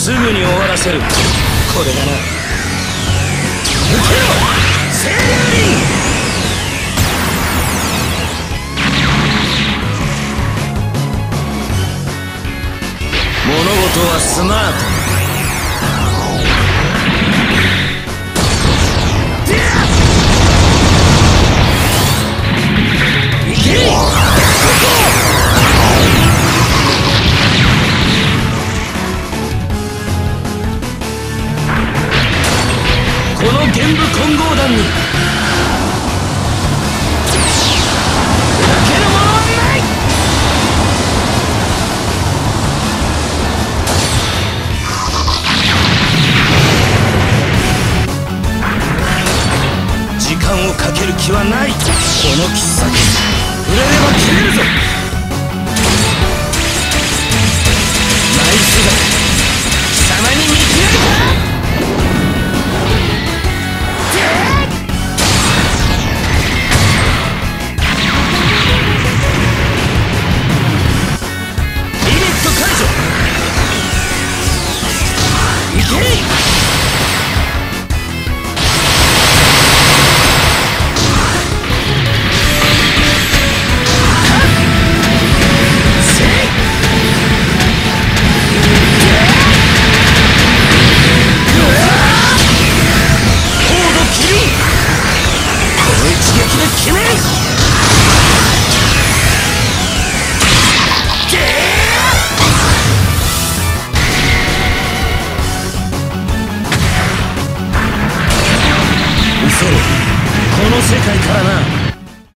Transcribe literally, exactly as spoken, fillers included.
すぐに終わらせる。これだな。受けろ清流輪。物事はスマート。この玄武混合弾に砕けるものはない。時間をかける気はない。この切っ先触れれば切れるぞ。ナイスだ。貴様に見切られた。リミット解除。いけい。